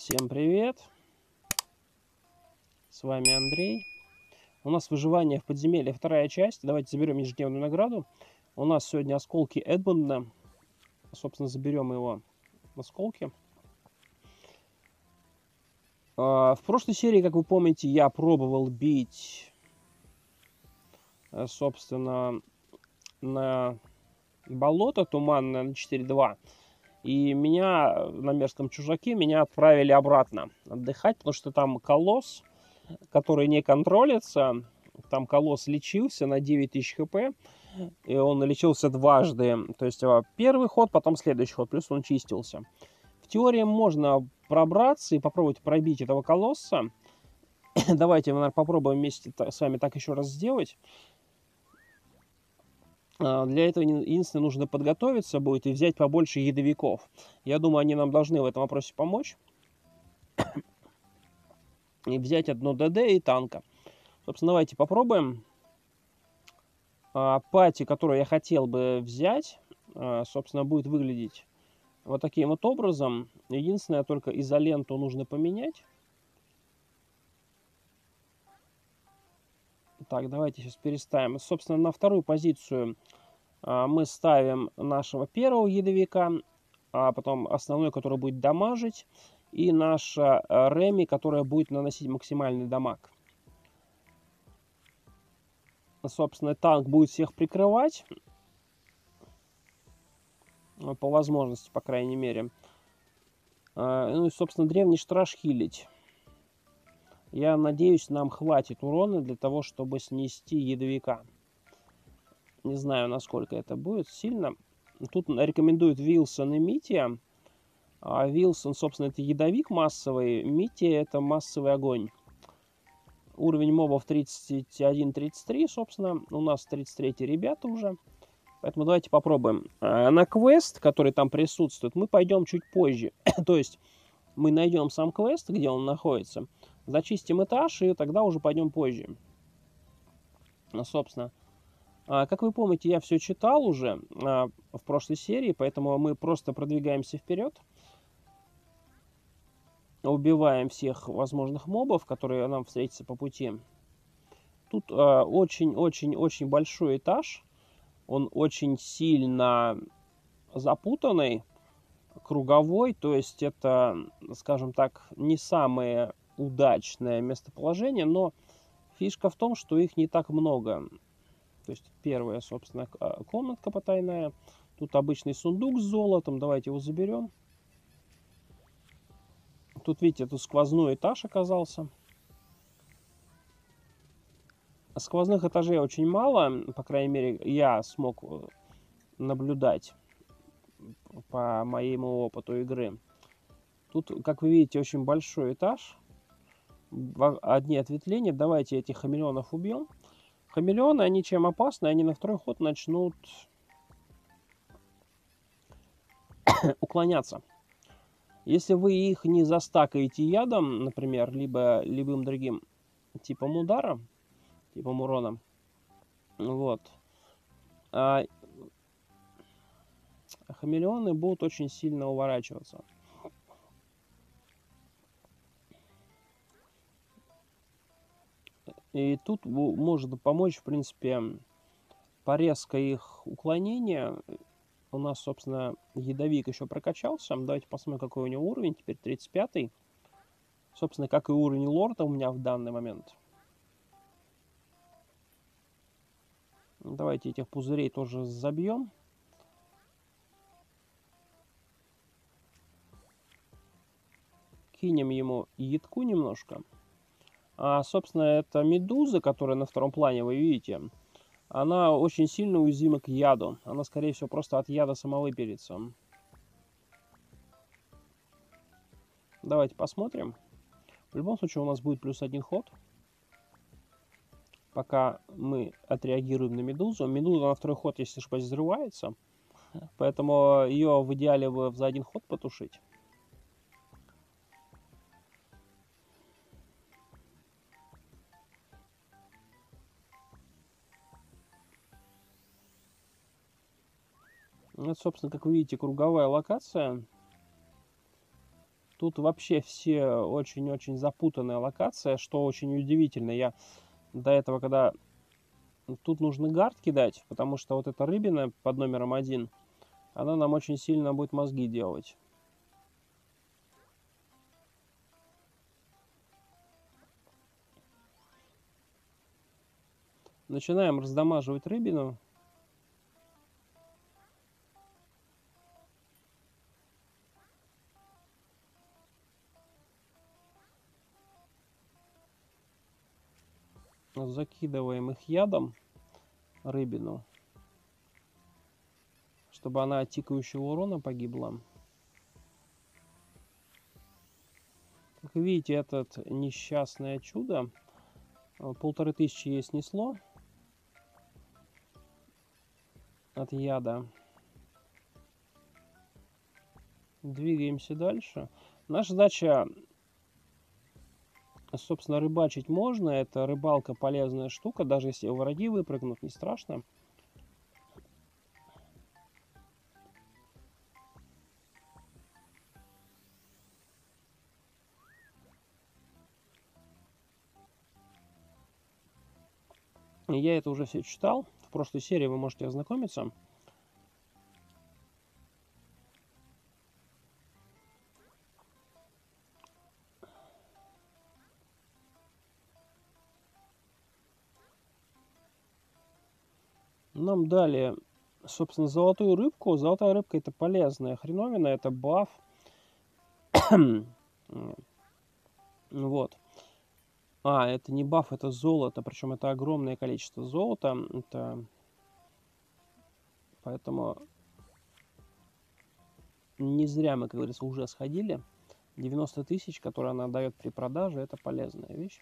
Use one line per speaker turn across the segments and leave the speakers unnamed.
Всем привет! С вами Андрей. У нас выживание в подземелье, вторая часть. Давайте заберем ежедневную награду. У нас сегодня осколки Эдмунда. Собственно, заберем его осколки. В прошлой серии, как вы помните, я пробовал бить, собственно, на болото туманное на 4-2. И меня на мерзком чужаке отправили обратно отдыхать, потому что там колосс, который не контролится. Там колосс лечился на 9000 хп, и он лечился дважды. То есть первый ход, потом следующий ход, плюс он чистился. В теории можно пробраться и попробовать пробить этого колосса. Давайте, наверное, попробуем вместе с вами так еще раз сделать. Для этого единственное, нужно подготовиться будет и взять побольше ядовиков. Я думаю, они нам должны в этом вопросе помочь. И взять одно ДД и танка. Собственно, давайте попробуем. Пати, которую я хотел бы взять, собственно, будет выглядеть вот таким вот образом. Единственное, только изоленту нужно поменять. Так, давайте сейчас переставим. Собственно, на вторую позицию мы ставим нашего первого ядовика, а потом основной, который будет дамажить, и наша Реми, которая будет наносить максимальный дамаг. Собственно, танк будет всех прикрывать, по возможности, по крайней мере. Ну и, собственно, древний страж хилить. Я надеюсь, нам хватит урона для того, чтобы снести ядовика. Не знаю, насколько это будет сильно. Тут рекомендуют Вилсон и Мития. Вилсон, собственно, это ядовик массовый. Мития это массовый огонь. Уровень мобов 31-33, собственно. У нас 33 ребята уже. Поэтому давайте попробуем. На квест, который там присутствует, мы пойдем чуть позже. То есть мы найдем сам квест, где он находится. Зачистим этаж, и тогда уже пойдем позже. Собственно, как вы помните, я все читал уже в прошлой серии, поэтому мы просто продвигаемся вперед. Убиваем всех возможных мобов, которые нам встретятся по пути. Тут очень-очень-очень большой этаж. Он очень сильно запутанный, круговой, то есть это, скажем так, не самое удачное местоположение, но фишка в том, что их не так много. То есть первая, собственно, комнатка потайная. Тут обычный сундук с золотом. Давайте его заберем. Тут, видите, тут сквозной этаж оказался. Сквозных этажей очень мало. По крайней мере, я смог наблюдать по моему опыту игры. Тут, как вы видите, очень большой этаж. Одни ответвления. Давайте этих хамелеонов убьем. Хамелеоны, они чем опасны? Они на второй ход начнут уклоняться. Если вы их не застакаете ядом, например, либо любым другим типом удара, типом урона, вот, хамелеоны будут очень сильно уворачиваться. И тут может помочь, в принципе, порезка их уклонения. У нас, собственно, ядовик еще прокачался. Давайте посмотрим, какой у него уровень. Теперь 35-й. Собственно, как и уровень лорда у меня в данный момент. Давайте этих пузырей тоже забьем. Кинем ему ядку немножко. Собственно, это медуза, которая на втором плане, вы видите. Она очень сильно уязвима к яду. Она, скорее всего, просто от яда самовыпилится. Давайте посмотрим. В любом случае, у нас будет плюс один ход. Пока мы отреагируем на медузу. Медуза на второй ход, если не ошибаюсь, взрывается. Поэтому ее в идеале за один ход потушить. Это, собственно, как вы видите, круговая локация. Тут вообще все очень-очень запутанная локация, что очень удивительно. Я до этого, когда тут нужно гард кидать, потому что вот эта рыбина под номером 1, она нам очень сильно будет мозги делать. Начинаем раздамаживать рыбину. Закидываем их ядом, рыбину, чтобы она от тикающего урона погибла. Как видите, этот несчастное чудо 1500 ей снесло от яда. Двигаемся дальше. Наша задача, собственно, рыбачить можно. Это рыбалка полезная штука. Даже если враги выпрыгнут, не страшно. Я это уже все читал. В прошлой серии вы можете ознакомиться. Нам дали, собственно, золотую рыбку. Золотая рыбка — это полезная хреновина, это баф. Вот. Это не баф, это золото. Причем это огромное количество золота. Это... Поэтому не зря мы, как говорится, уже сходили. 90 тысяч, которые она дает при продаже, это полезная вещь.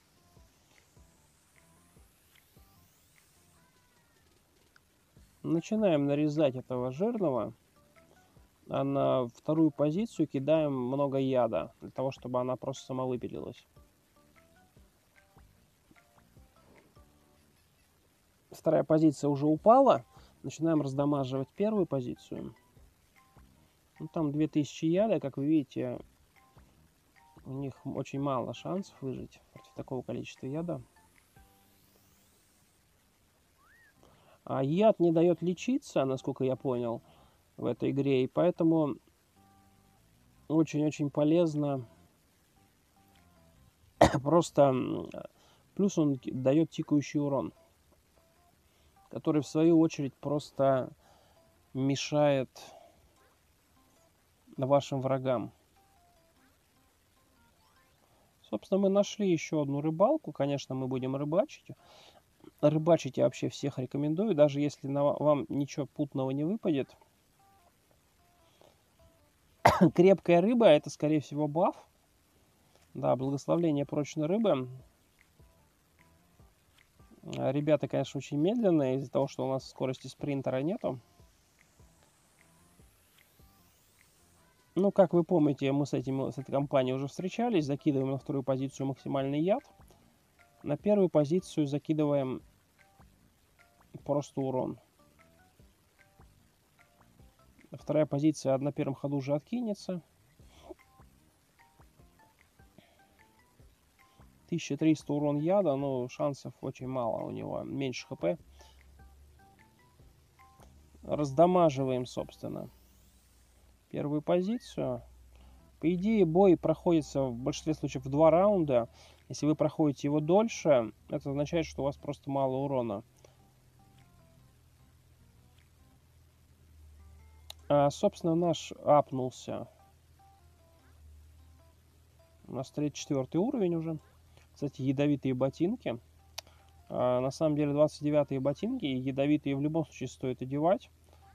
Начинаем нарезать этого жирного. А на вторую позицию кидаем много яда, для того, чтобы она просто самовыпилилась. Вторая позиция уже упала. Начинаем раздамаживать первую позицию. Ну, там 2000 яда, как вы видите, у них очень мало шансов выжить против такого количества яда. А яд не дает лечиться, насколько я понял, в этой игре. И поэтому очень-очень полезно просто... Плюс он дает тикающий урон, который в свою очередь просто мешает вашим врагам. Собственно, мы нашли еще одну рыбалку. Конечно, мы будем рыбачить. Рыбачить я вообще всех рекомендую, даже если вам ничего путного не выпадет. Крепкая рыба — это, скорее всего, баф. Да, благословление прочной рыбы. Ребята, конечно, очень медленные, из-за того, что у нас скорости спринтера нету. Ну, как вы помните, мы с этой компанией уже встречались. Закидываем на вторую позицию максимальный яд. На первую позицию закидываем просто урон. Вторая позиция на первом ходу уже откинется. 1300 урон яда, но шансов очень мало у него, меньше хп. Раздамаживаем, собственно, первую позицию. По идее, бой проходится в большинстве случаев в 2 раунда. Если вы проходите его дольше, это означает, что у вас просто мало урона. Собственно, наш апнулся. У нас 34 уровень уже. Кстати, ядовитые ботинки. На самом деле 29-е ботинки, ядовитые в любом случае стоит одевать.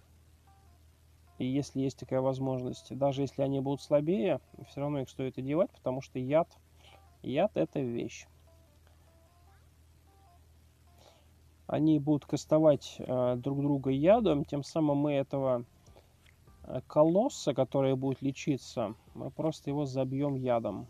И если есть такая возможность, даже если они будут слабее, все равно их стоит одевать, потому что яд это вещь. Они будут кастовать друг друга ядом, тем самым мы этого колосса, который будет лечиться, мы просто его забьем ядом.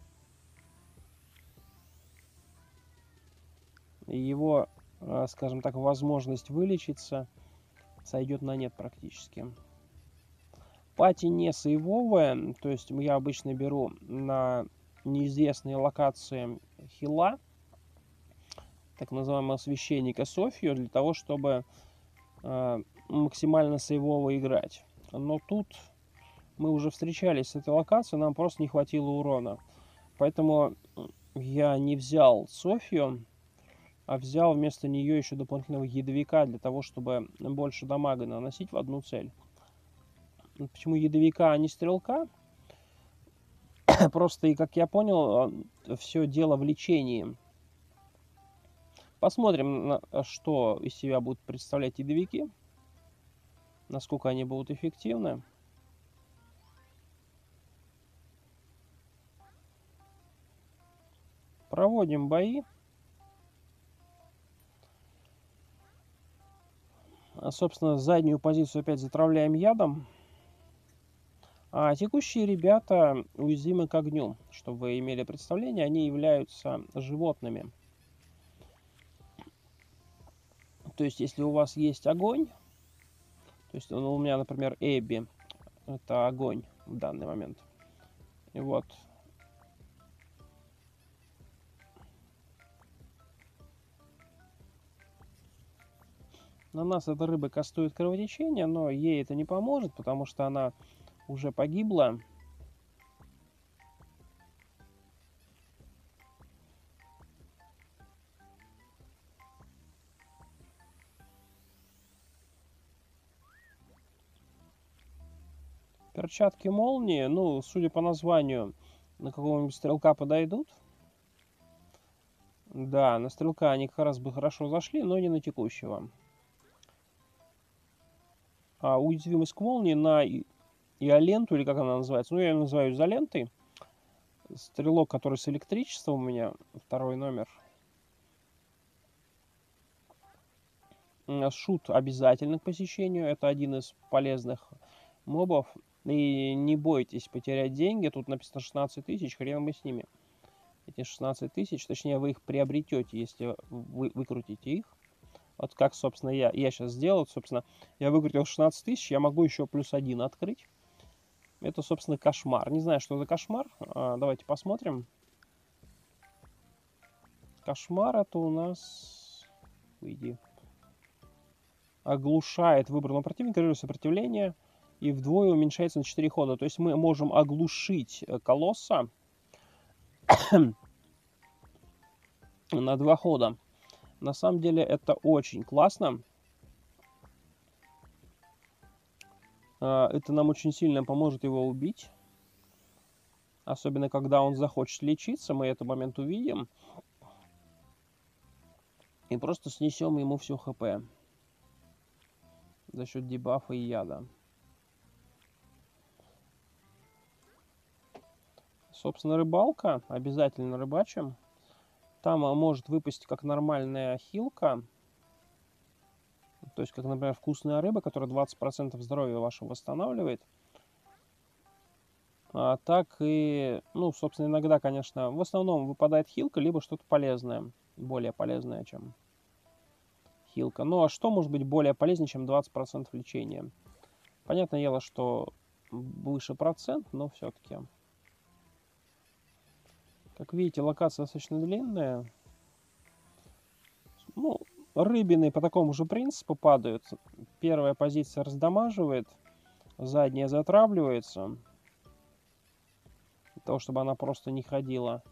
И его, скажем так, возможность вылечиться сойдет на нет практически. пати не сейвовая, то есть я обычно беру на неизвестные локации хила, так называемого священника Софию, для того, чтобы максимально сейвово играть. Но тут мы уже встречались с этой локацией, нам просто не хватило урона. Поэтому я не взял Софию, а взял вместо нее еще дополнительного ядовика для того, чтобы больше дамага наносить в одну цель. Почему ядовика, а не стрелка? Просто, и как я понял, все дело в лечении. Посмотрим, что из себя будут представлять ядовики, насколько они будут эффективны. Проводим бои. Собственно, заднюю позицию опять затравляем ядом. А текущие ребята уязвимы к огню. Чтобы вы имели представление, они являются животными. То есть, если у вас есть огонь, то есть у меня, например, Эбби, это огонь в данный момент. И вот. На нас эта рыба кастует кровотечение, но ей это не поможет, потому что она уже погибла. Перчатки молнии, ну, судя по названию, на какого-нибудь стрелка подойдут. Да, на стрелка они как раз бы хорошо зашли, но не на текущего. А уязвимость к молнии на иоленту, или как она называется, ну, я ее называю изолентой. Стрелок, который с электричеством у меня, второй номер. Шут обязательно к посещению, это один из полезных мобов. И не бойтесь потерять деньги, тут написано 16 тысяч, хрен бы с ними. Эти 16 тысяч, точнее вы их приобретете, если вы выкрутите их. Вот как, собственно, я сейчас сделал, собственно, я выкрутил 16 тысяч, я могу еще плюс один открыть. Это, собственно, кошмар. Не знаю, что за кошмар, давайте посмотрим. Кошмар это у нас... Выйди. Оглушает выбранного противника, режим сопротивления, и вдвое уменьшается на 4 хода. То есть мы можем оглушить колосса на 2 хода. На самом деле это очень классно. Это нам очень сильно поможет его убить. Особенно, когда он захочет лечиться, мы этот момент увидим. И просто снесем ему все хп. За счет дебафа и яда. Собственно, рыбалка. Обязательно рыбачим. Там может выпасть как нормальная хилка. То есть, как, например, вкусная рыба, которая 20% здоровья вашего восстанавливает. А так и, ну, собственно, иногда, конечно, в основном выпадает хилка, либо что-то полезное. Более полезное, чем хилка. Ну, а что может быть более полезнее, чем 20% лечения? Понятное дело, что выше процент, но все-таки. Как видите, локация достаточно длинная. Ну, рыбины по такому же принципу падают. Первая позиция раздамаживает, задняя затравливается. Для того, чтобы она просто не ходила.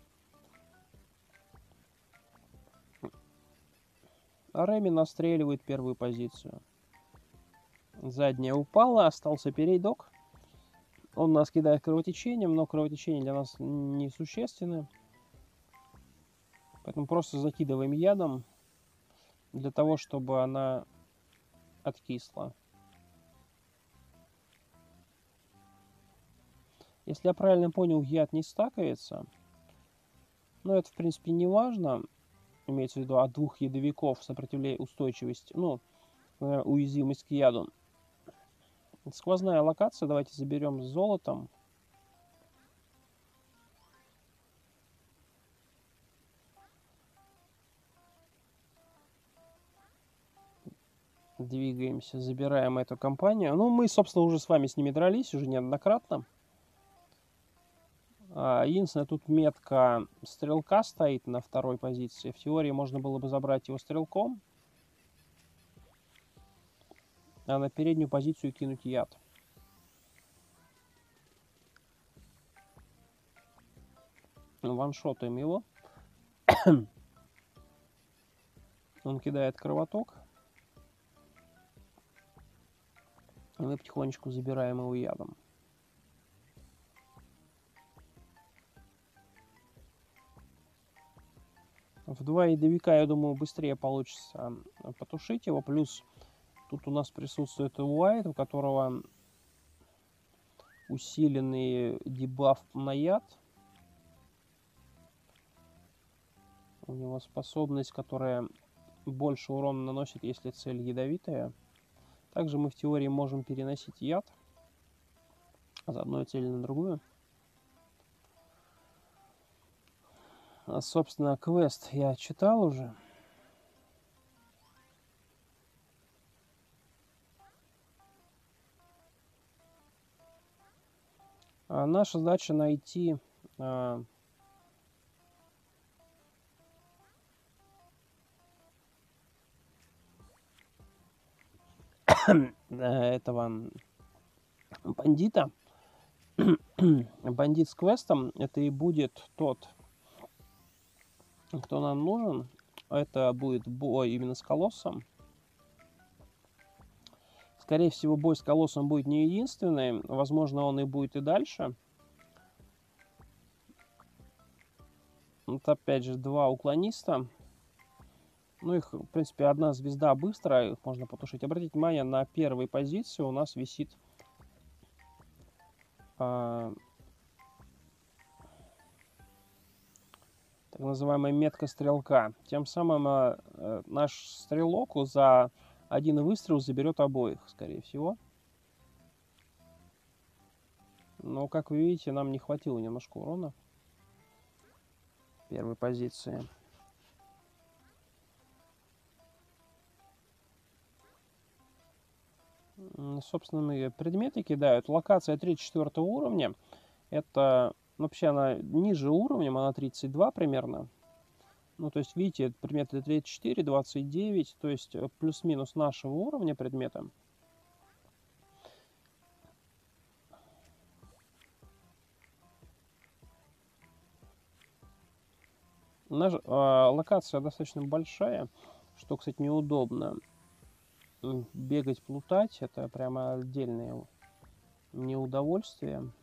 А Реми настреливает первую позицию. Задняя упала, остался перейдок. Он нас кидает кровотечением, но кровотечение для нас несущественно. Поэтому просто закидываем ядом для того, чтобы она откисла. Если я правильно понял, яд не стакается. Но это, в принципе, не важно. Имеется в виду от двух ядовиков сопротивление устойчивости, ну, уязвимость к яду. Сквозная локация, давайте заберем с золотом. Двигаемся, забираем эту компанию. Ну, мы, собственно, уже с вами с ними дрались уже неоднократно. Единственное, тут метка стрелка стоит на второй позиции. В теории можно было бы забрать его стрелком, а на переднюю позицию кинуть яд. Ваншотаем его. Он кидает кровоток. И мы потихонечку забираем его ядом. В 2 ядовика, я думаю, быстрее получится потушить его. Плюс тут у нас присутствует Уайт, у которого усиленный дебаф на яд. У него способность, которая больше урона наносит, если цель ядовитая. Также мы в теории можем переносить яд с одной цели на другую. Собственно, квест я читал уже. Наша задача найти этого бандита. Бандит с квестом. Это и будет тот, кто нам нужен. Это будет бой именно с колоссом. Скорее всего, бой с колоссом будет не единственный. Возможно, он и будет и дальше. Вот опять же, 2 уклониста. Ну, их, в принципе, одна звезда быстро, их можно потушить. Обратите внимание, на первой позиции у нас висит так называемая метка стрелка. Тем самым наш стрелок за один выстрел заберет обоих, скорее всего. Но, как вы видите, нам не хватило немножко урона первой позиции. Собственно, предметы кидают. Локация 34 уровня. Это, вообще, она ниже уровнем, она 32 примерно. Ну, то есть, видите, предметы 34, 29, то есть плюс-минус нашего уровня предмета. Локация достаточно большая, что, кстати, неудобно. Бегать, плутать, это прямо отдельное неудовольствие.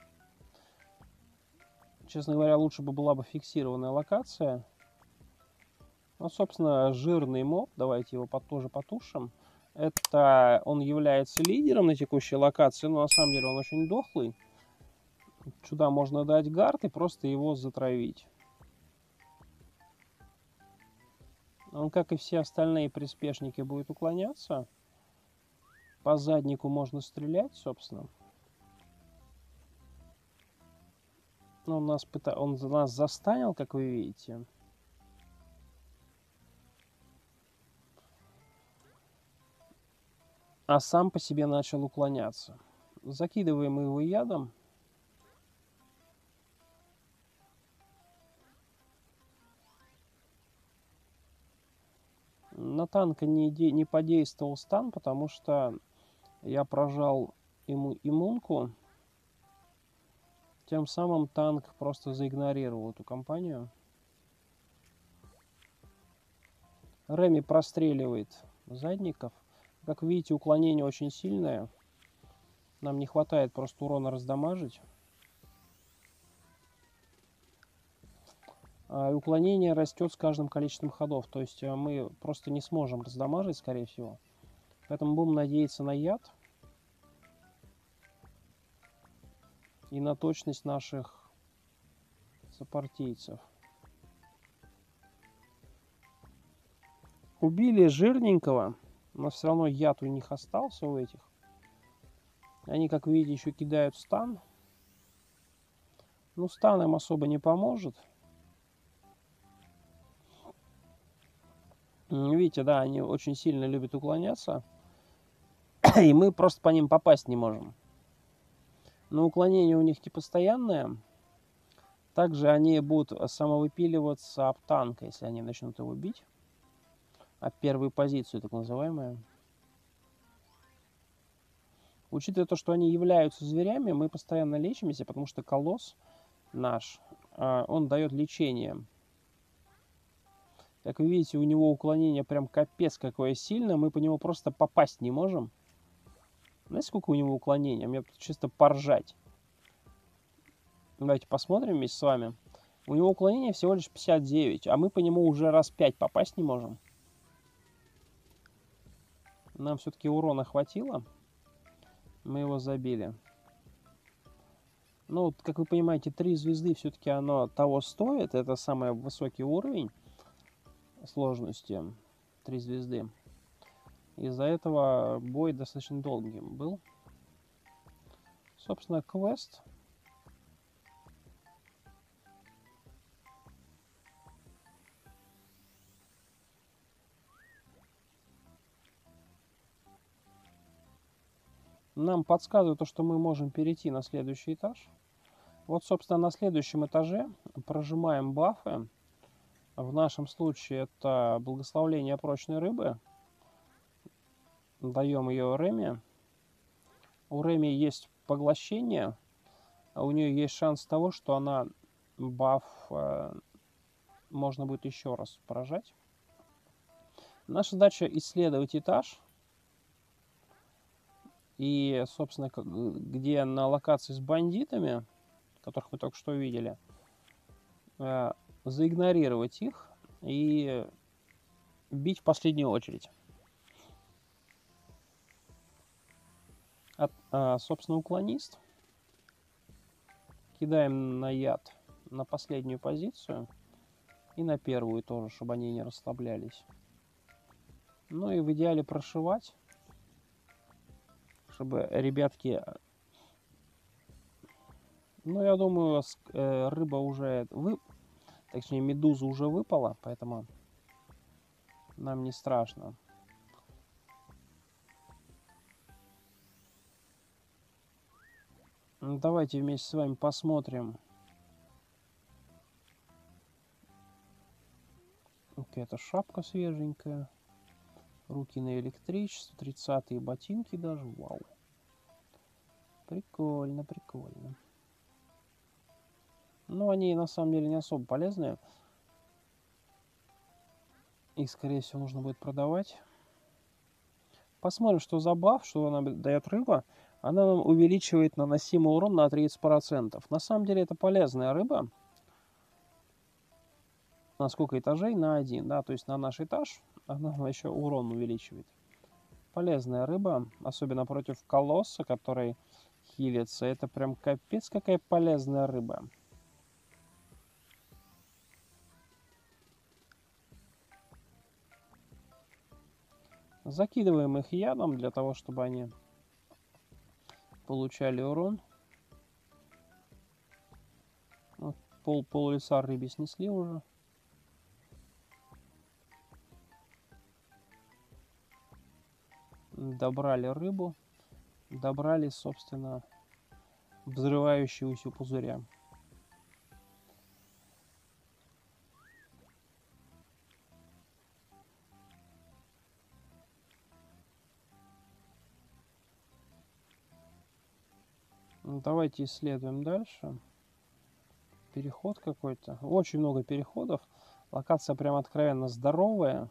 Честно говоря, лучше бы была бы фиксированная локация. Ну, собственно, жирный моб, давайте его тоже потушим. Это он является лидером на текущей локации, но на самом деле он очень дохлый. Сюда можно дать гард и просто его затравить. Он, как и все остальные приспешники, будет уклоняться. По заднику можно стрелять, собственно. Он нас застанил, как вы видите. А сам по себе начал уклоняться. Закидываем его ядом. На танка не подействовал стан, потому что я прожал ему иммунку. Тем самым танк просто заигнорировал эту компанию. Реми простреливает задников. Как видите, уклонение очень сильное. Нам не хватает просто урона раздамажить. И уклонение растет с каждым количеством ходов. То есть мы просто не сможем раздамажить, скорее всего. Поэтому будем надеяться на яд. И на точность наших сопартийцев. Убили жирненького. Но все равно яд у них остался, у этих. Они, как видите, еще кидают стан. Ну, стан им особо не поможет. Видите, да, они очень сильно любят уклоняться. И мы просто по ним попасть не можем. Но уклонение у них не постоянное. Также они будут самовыпиливаться об танка, если они начнут его бить. Об первую позицию, так называемую. Учитывая то, что они являются зверями, мы постоянно лечимся, потому что колосс наш, он дает лечение. Как вы видите, у него уклонение прям капец какое сильное, мы по нему просто попасть не можем. Знаете, сколько у него уклонения? Мне чисто поржать. Давайте посмотрим вместе с вами. У него уклонение всего лишь 59, а мы по нему уже раз 5 попасть не можем. Нам все-таки урона хватило. Мы его забили. Ну, вот, как вы понимаете, 3 звезды все-таки оно того стоит. Это самый высокий уровень сложности. 3 звезды. Из-за этого бой достаточно долгим был. Собственно, квест. Нам подсказывает то, что мы можем перейти на следующий этаж. Вот, собственно, на следующем этаже прожимаем бафы. В нашем случае это благословление прочной рыбы. Даем ее Реми. У Реми есть поглощение. А у нее есть шанс того, что она баф можно будет еще раз поражать. Наша задача исследовать этаж. И, собственно, где на локации с бандитами, которых мы только что видели, заигнорировать их и бить в последнюю очередь. Собственно, уклонист. Кидаем на яд на последнюю позицию. И на первую тоже, чтобы они не расслаблялись. Ну и в идеале прошивать. Чтобы ребятки... Ну, я думаю, рыба уже... Точнее, медуза уже выпала, поэтому нам не страшно. Давайте вместе с вами посмотрим. Какая-то шапка свеженькая. Руки на электричество. 30-е ботинки даже. Вау. Прикольно, прикольно. Но они на самом деле не особо полезные. Их, скорее всего, нужно будет продавать. Посмотрим, что за баф, что она дает рыба. Она нам увеличивает наносимый урон на 30%. На самом деле это полезная рыба. На сколько этажей? На 1, да, то есть на наш этаж она еще урон увеличивает. Полезная рыба, особенно против колосса, который хилится. Это прям капец какая полезная рыба. Закидываем их ядом для того, чтобы они получали урон. Вот, пол лица рыбе снесли уже. Добрали рыбу. Добрали, собственно, взрывающегося пузыря. Давайте исследуем дальше. Переход какой-то. Очень много переходов. Локация прям откровенно здоровая.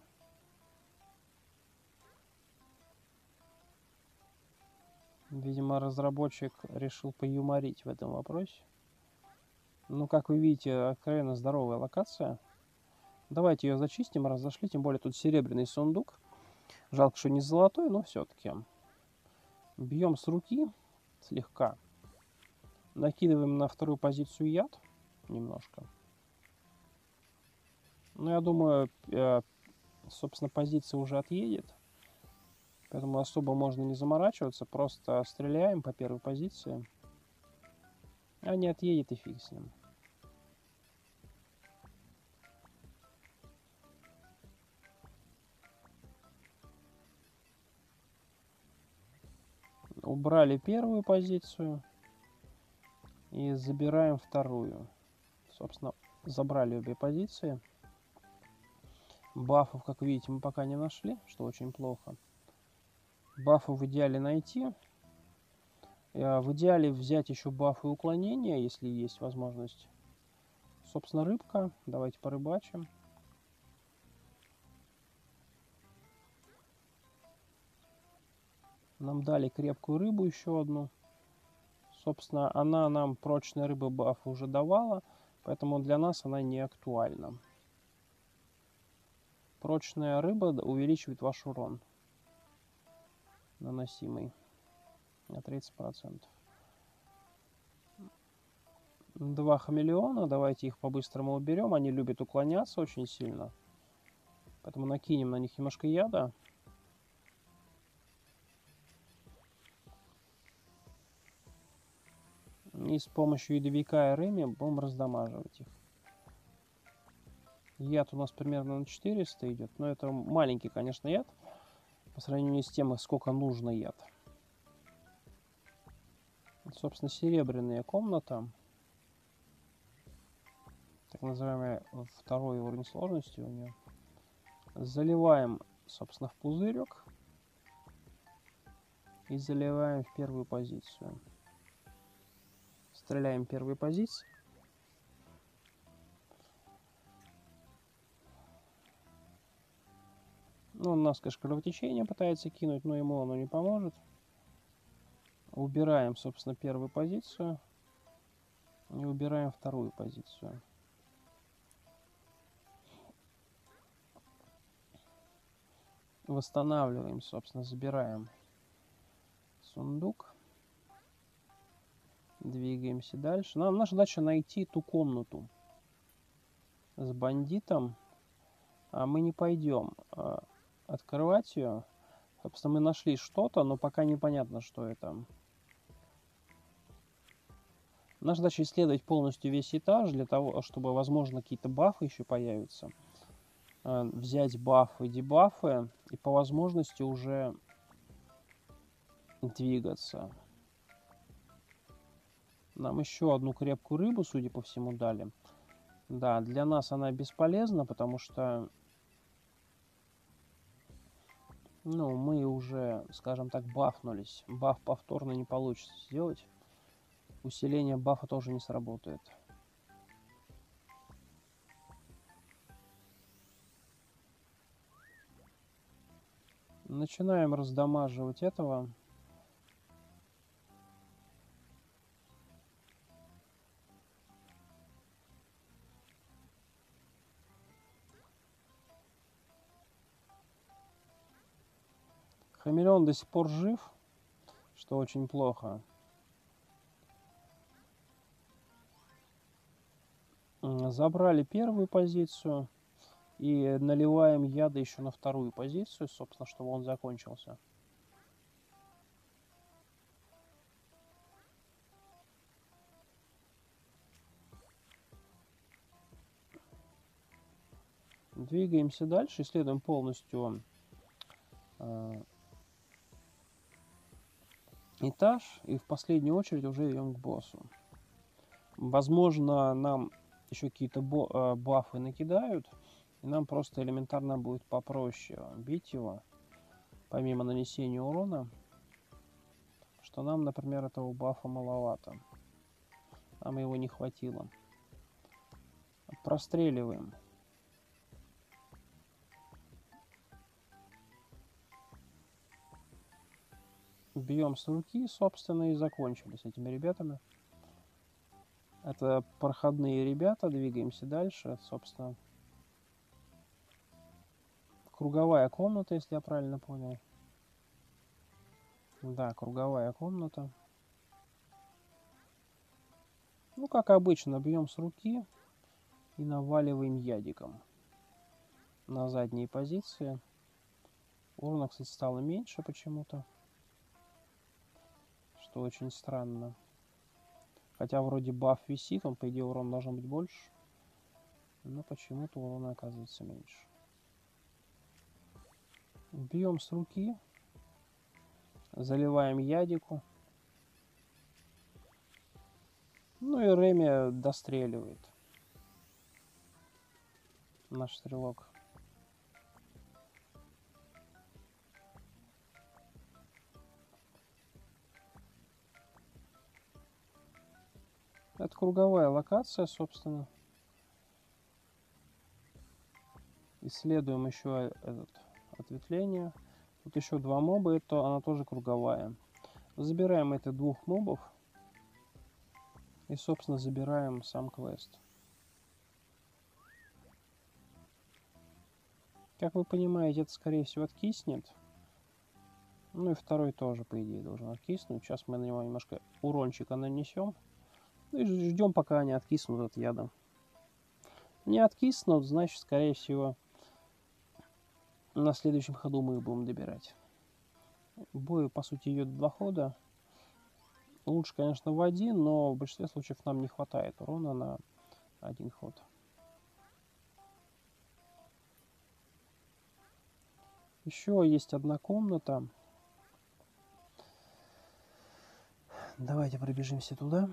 Видимо, разработчик решил поюморить в этом вопросе. Ну, как вы видите, откровенно здоровая локация. Давайте ее зачистим, разошли. Тем более тут серебряный сундук. Жалко, что не золотой, но все-таки. Бьем с руки слегка. Накидываем на вторую позицию яд немножко. Ну, я думаю, собственно, позиция уже отъедет. Поэтому особо можно не заморачиваться. Просто стреляем по первой позиции. А не отъедет, и фиг с ним. Убрали первую позицию и забираем вторую. Собственно, забрали обе позиции. Бафов, как видите, мы пока не нашли, что очень плохо. Бафы в идеале найти. В идеале взять еще бафы уклонения, если есть возможность. Собственно, рыбка. Давайте порыбачим. Нам дали крепкую рыбу, еще одну. Собственно, она нам, прочная рыба, бафы уже давала, поэтому для нас она не актуальна. Прочная рыба увеличивает ваш урон наносимый на 30%. Два хамелеона, давайте их по-быстрому уберем. Они любят уклоняться очень сильно. Поэтому накинем на них немножко яда. И с помощью ядовика и Реми будем раздамаживать их. Яд у нас примерно на 400 идет. Но это маленький, конечно, яд. По сравнению с тем, сколько нужно яд. Собственно, серебряная комната. Так называемый второй уровень сложности у нее. Заливаем, собственно, в пузырек. И заливаем в первую позицию. Стреляем в первую позицию. Ну, он нас, конечно, кровотечение пытается кинуть, но ему оно не поможет. Убираем, собственно, первую позицию. И убираем вторую позицию. Восстанавливаем, собственно, забираем сундук. Двигаемся дальше. Наша задача найти ту комнату с бандитом. А мы не пойдем открывать ее. Собственно, мы нашли что-то, но пока непонятно, что это. Наша задача исследовать полностью весь этаж, для того, чтобы, возможно, какие-то бафы еще появятся. Взять бафы, дебафы и по возможности уже двигаться. Нам еще одну крепкую рыбу, судя по всему, дали. Да, для нас она бесполезна, потому что, ну, мы уже, скажем так, бафнулись. Баф повторно не получится сделать. Усиление бафа тоже не сработает. Начинаем раздамаживать этого. Хамелеон до сих пор жив, что очень плохо. Забрали первую позицию и наливаем яда еще на вторую позицию, собственно, чтобы он закончился. Двигаемся дальше, исследуем полностью этаж и в последнюю очередь уже идем к боссу. Возможно, нам еще какие-то бафы накидают, и нам просто элементарно будет попроще бить его, помимо нанесения урона, что нам, например, этого бафа маловато. Нам его не хватило. Простреливаем. Бьем с руки, собственно, и закончили с этими ребятами. Это проходные ребята, двигаемся дальше. Это, собственно, круговая комната, если я правильно понял. Да, круговая комната. Ну, как обычно, бьем с руки и наваливаем ядиком на задние позиции. Урона, кстати, стало меньше почему-то, что очень странно. Хотя вроде баф висит, он, по идее, урон должен быть больше. Но почему-то урона оказывается меньше. Бьем с руки. Заливаем ядику. Ну и Реми достреливает. Наш стрелок. Это круговая локация, собственно. Исследуем еще это ответвление. Тут еще 2 моба, это она тоже круговая. Забираем этих 2 мобов. И, собственно, забираем сам квест. Как вы понимаете, это, скорее всего, откиснет. Ну и второй тоже, по идее, должен откиснуть. Сейчас мы на него немножко урончика нанесем. Ну и ждем, пока они откиснут от яда. Не откиснут, значит, скорее всего, на следующем ходу мы их будем добирать. Бой, по сути, идет 2 хода. Лучше, конечно, в 1, но в большинстве случаев нам не хватает урона на 1 ход. Еще есть одна комната. Давайте пробежимся туда.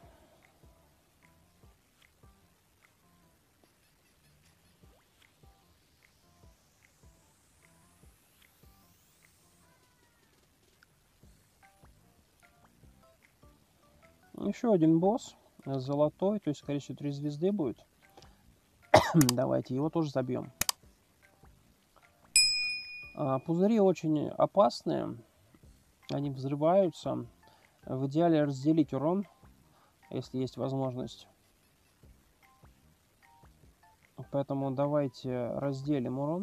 Еще один босс. Золотой, то есть, скорее всего, 3 звезды будет. Давайте его тоже забьем. Пузыри очень опасные. Они взрываются. В идеале разделить урон, если есть возможность. Поэтому давайте разделим урон.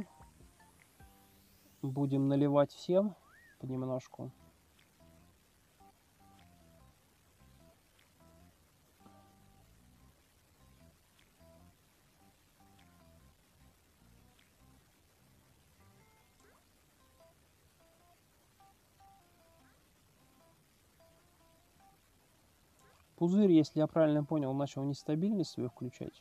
Будем наливать всем понемножку. Пузырь, если я правильно понял, начал нестабильность свою включать.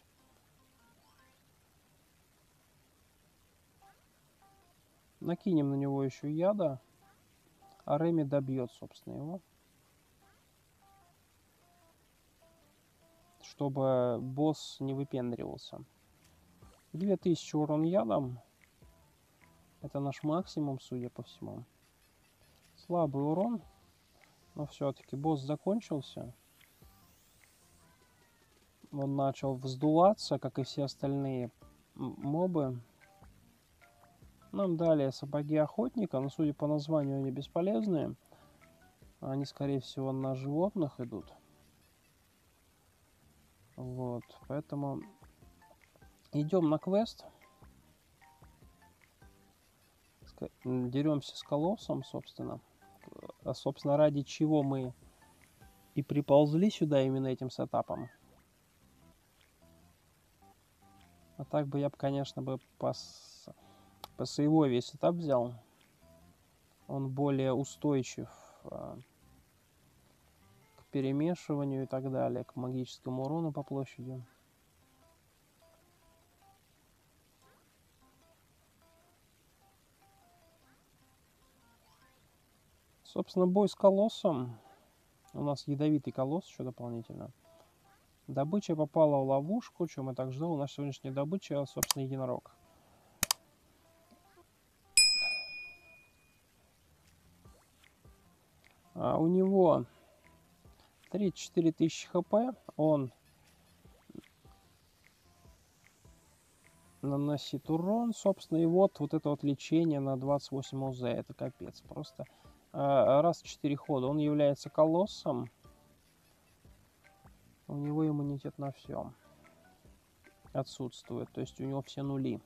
Накинем на него еще яда, а Реми добьет, собственно, его. Чтобы босс не выпендривался. 2000 урон ядом. Это наш максимум, судя по всему. Слабый урон. Но все-таки босс закончился. Он начал вздуваться, как и все остальные мобы. Нам дали сапоги охотника, но судя по названию они бесполезные. Они, скорее всего, на животных идут. Вот, поэтому идем на квест. Деремся с колоссом, собственно. Собственно, ради чего мы и приползли сюда именно этим сетапом. А так бы я бы, конечно, по сейву весь сетап взял. Он более устойчив к перемешиванию и так далее, к магическому урону по площади. Собственно, бой с колоссом. У нас ядовитый колосс еще дополнительно. Добыча попала в ловушку, чем мы так ждал. Наша сегодняшняя добыча, собственно, единорог. У него 34 тысячи хп. Он наносит урон, собственно, и вот это вот лечение на 28 ОЗ. Это капец. Просто раз в 4 хода он является колоссом. У него иммунитет на все отсутствует. То есть у него все нули.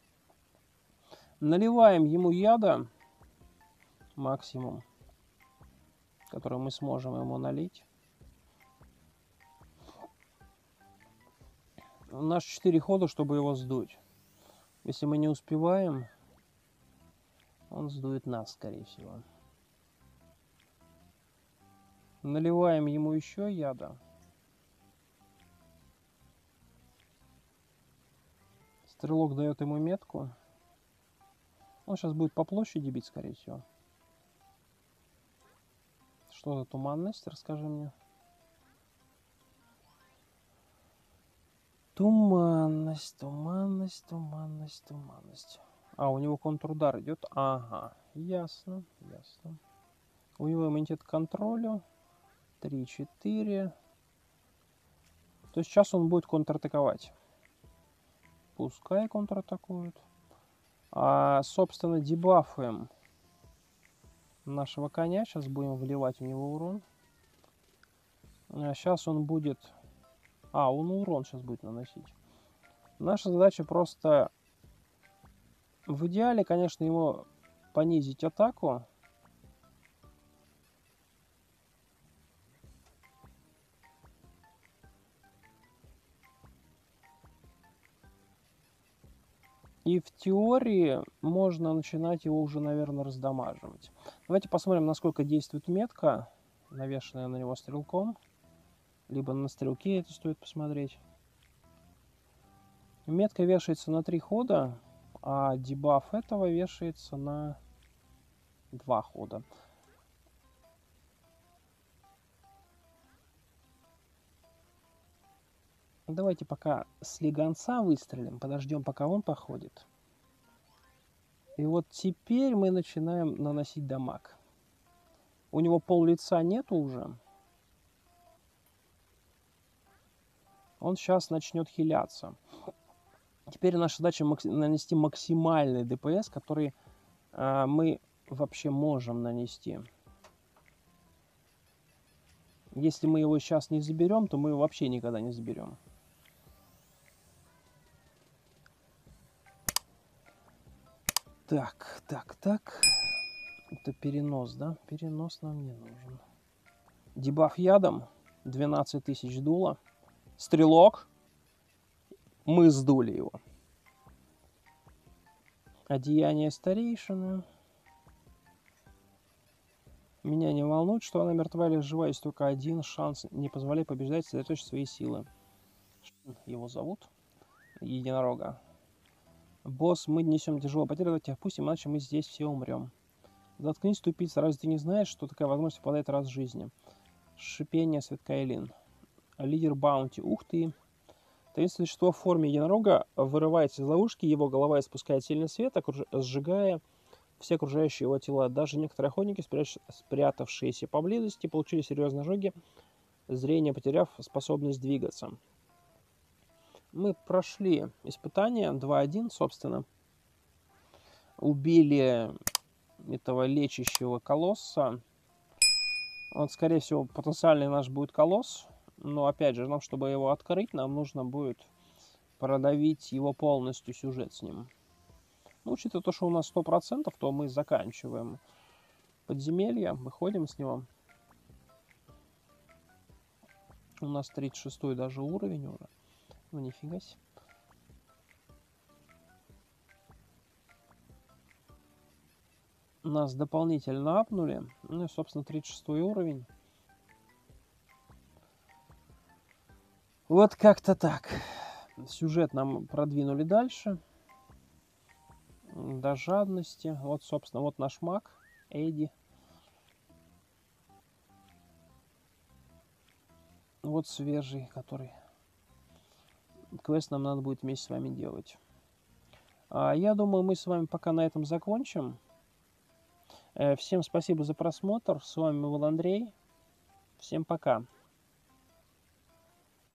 Наливаем ему яда максимум, который мы сможем ему налить. У нас 4 хода, чтобы его сдуть. Если мы не успеваем, он сдует нас, скорее всего. Наливаем ему еще яда. Стрелок дает ему метку. Он сейчас будет по площади бить, скорее всего. Что за туманность? Расскажи мне. Туманность, туманность, туманность, туманность. А, у него контрудар идет. Ага, ясно, ясно. У него иммунитет к контролю. 3-4. То есть сейчас он будет контратаковать. Пускай контратакует. А, собственно, дебафуем нашего коня. Сейчас будем вливать в него урон. А сейчас он будет... А, он урон сейчас будет наносить. Наша задача просто... В идеале, конечно, его понизить атаку. И в теории можно начинать его уже, наверное, раздамаживать. Давайте посмотрим, насколько действует метка, навешенная на него стрелком. Либо на стрелке это стоит посмотреть. Метка вешается на 3 хода, а дебаф этого вешается на 2 хода. Давайте пока с легонца выстрелим, подождем, пока он походит. И вот теперь мы начинаем наносить дамаг. У него пол лица нету уже. Он сейчас начнет хиляться. Теперь наша задача нанести максимальный ДПС, который мы вообще можем нанести. Если мы его сейчас не заберем, то мы его вообще никогда не заберем. Так, так, так. Это перенос, да? Перенос нам не нужен. Дебаф ядом. 12 тысяч дуло. Стрелок. Мы сдули его. Одеяние старейшины. Меня не волнует, что она мертва или жива. Есть только один шанс. Не позволяй побеждать, сосредоточь свои силы. Его зовут. Единорога. Босс, мы несем тяжелую потерю, давайте опустим, иначе мы здесь все умрем. Заткнись, тупица, разве ты не знаешь, что такая возможность выпадает раз в жизни? Шипение Светкаэлин. Лидер Баунти. Ух ты. Таинственное существо в форме единорога вырывается из ловушки, его голова испускает сильный свет, сжигая все окружающие его тела. Даже некоторые охотники, спрятавшиеся поблизости, получили серьезные ожоги, зрение потеряв способность двигаться. Мы прошли испытание 2-1, собственно. Убили этого лечащего колосса. Вот, скорее всего, потенциальный наш будет колосс. Но, опять же, чтобы его открыть, нам нужно будет продавить его полностью, сюжет с ним. Ну, учитывая то, что у нас 100%, то мы заканчиваем подземелье, выходим с него. У нас 36-й даже уровень уже. Ну, нифига себе. Нас дополнительно апнули. Ну и, собственно, 36-й уровень. Вот как-то так. Сюжет нам продвинули дальше. До жадности. Вот, собственно, вот наш маг, Эдди. Вот свежий, который... Квест нам надо будет вместе с вами делать. Я думаю, мы с вами пока на этом закончим. Всем спасибо за просмотр. С вами был Андрей. Всем пока.